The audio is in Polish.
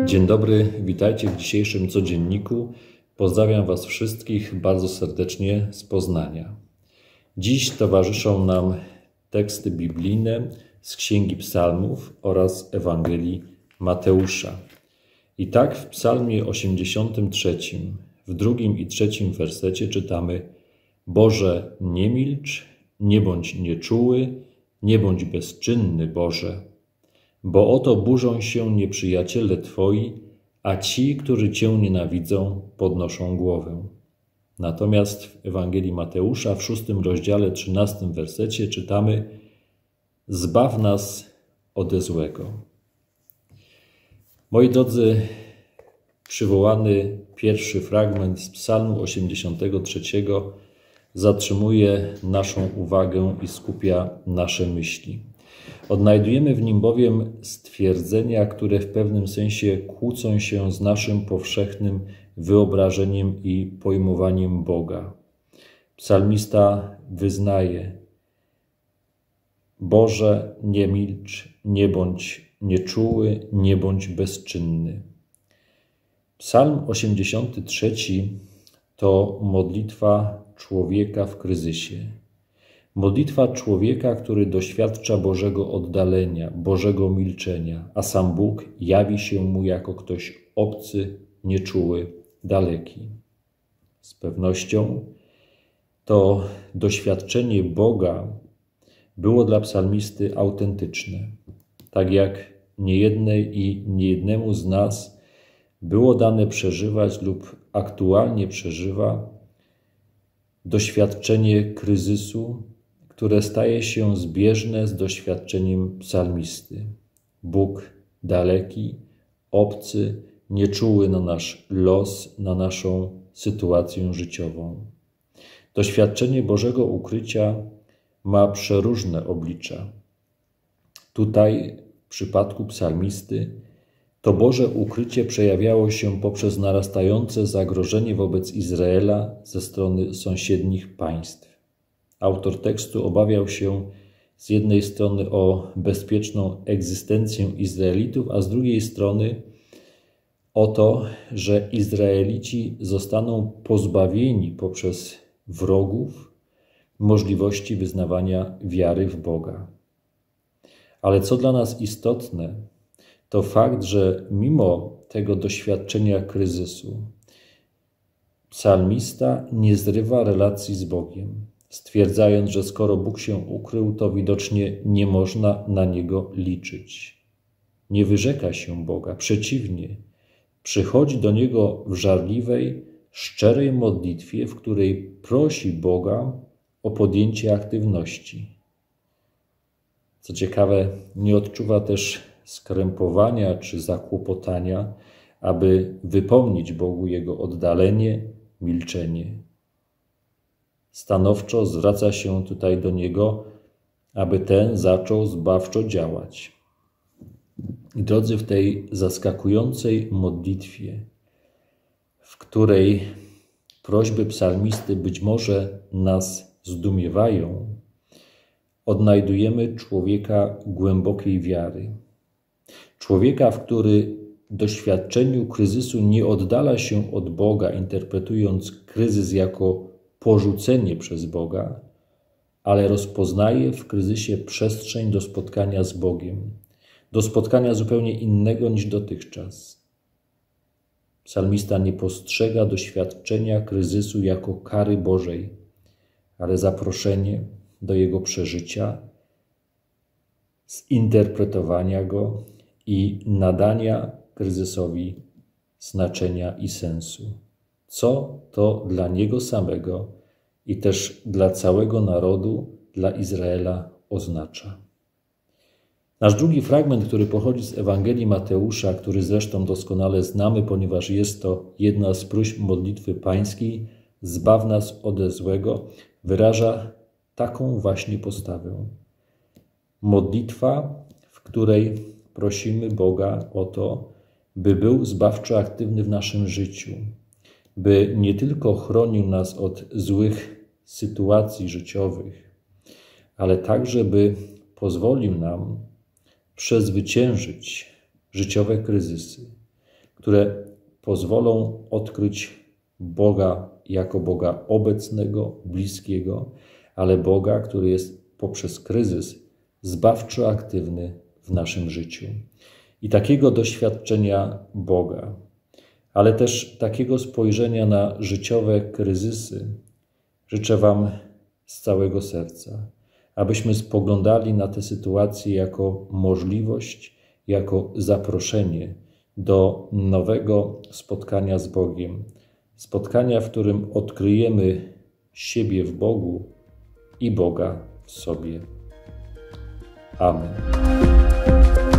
Dzień dobry, witajcie w dzisiejszym codzienniku. Pozdrawiam Was wszystkich bardzo serdecznie z Poznania. Dziś towarzyszą nam teksty biblijne z Księgi Psalmów oraz Ewangelii Mateusza. I tak w Psalmie 83, w 2 i 3 wersecie czytamy: Boże, nie milcz, nie bądź nieczuły, nie bądź bezczynny, Boże. Bo oto burzą się nieprzyjaciele Twoi, a ci, którzy Cię nienawidzą, podnoszą głowę. Natomiast w Ewangelii Mateusza w 6 rozdziale 13 wersecie czytamy: Zbaw nas ode złego. Moi drodzy, przywołany pierwszy fragment z Psalmu 83 zatrzymuje naszą uwagę i skupia nasze myśli. Odnajdujemy w nim bowiem stwierdzenia, które w pewnym sensie kłócą się z naszym powszechnym wyobrażeniem i pojmowaniem Boga. Psalmista wyznaje: Boże, nie milcz, nie bądź nieczuły, nie bądź bezczynny. Psalm 83 to modlitwa człowieka w kryzysie. Modlitwa człowieka, który doświadcza Bożego oddalenia, Bożego milczenia, a sam Bóg jawi się mu jako ktoś obcy, nieczuły, daleki. Z pewnością to doświadczenie Boga było dla psalmisty autentyczne. Tak jak niejednej i niejednemu z nas było dane przeżywać lub aktualnie przeżywa doświadczenie kryzysu, które staje się zbieżne z doświadczeniem psalmisty. Bóg daleki, obcy, nieczuły na nasz los, na naszą sytuację życiową. Doświadczenie Bożego ukrycia ma przeróżne oblicza. Tutaj, w przypadku psalmisty, to Boże ukrycie przejawiało się poprzez narastające zagrożenie wobec Izraela ze strony sąsiednich państw. Autor tekstu obawiał się z jednej strony o bezpieczną egzystencję Izraelitów, a z drugiej strony o to, że Izraelici zostaną pozbawieni poprzez wrogów możliwości wyznawania wiary w Boga. Ale co dla nas istotne, to fakt, że mimo tego doświadczenia kryzysu psalmista nie zrywa relacji z Bogiem, stwierdzając, że skoro Bóg się ukrył, to widocznie nie można na Niego liczyć. Nie wyrzeka się Boga, przeciwnie, przychodzi do Niego w żarliwej, szczerej modlitwie, w której prosi Boga o podjęcie aktywności. Co ciekawe, nie odczuwa też skrępowania czy zakłopotania, aby wypomnieć Bogu Jego oddalenie, milczenie. Stanowczo zwraca się tutaj do Niego, aby ten zaczął zbawczo działać. I drodzy, w tej zaskakującej modlitwie, w której prośby psalmisty być może nas zdumiewają, odnajdujemy człowieka głębokiej wiary. Człowieka, w który w doświadczeniu kryzysu nie oddala się od Boga, interpretując kryzys jako porzucenie przez Boga, ale rozpoznaje w kryzysie przestrzeń do spotkania z Bogiem, do spotkania zupełnie innego niż dotychczas. Psalmista nie postrzega doświadczenia kryzysu jako kary Bożej, ale zaproszenie do jego przeżycia, zinterpretowania go i nadania kryzysowi znaczenia i sensu. Co to dla niego samego i też dla całego narodu, dla Izraela oznacza. Nasz drugi fragment, który pochodzi z Ewangelii Mateusza, który zresztą doskonale znamy, ponieważ jest to jedna z próśb modlitwy pańskiej, zbaw nas ode złego, wyraża taką właśnie postawę. Modlitwa, w której prosimy Boga o to, by był zbawczo aktywny w naszym życiu, by nie tylko chronił nas od złych sytuacji życiowych, ale także by pozwolił nam przezwyciężyć życiowe kryzysy, które pozwolą odkryć Boga jako Boga obecnego, bliskiego, ale Boga, który jest poprzez kryzys zbawczo aktywny w naszym życiu. I takiego doświadczenia Boga, ale też takiego spojrzenia na życiowe kryzysy życzę Wam z całego serca, abyśmy spoglądali na tę sytuację jako możliwość, jako zaproszenie do nowego spotkania z Bogiem. Spotkania, w którym odkryjemy siebie w Bogu i Boga w sobie. Amen.